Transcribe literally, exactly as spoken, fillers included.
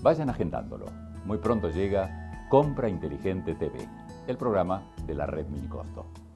Vayan agendándolo. Muy pronto llega Compra Inteligente T V, el programa de la red Minicosto.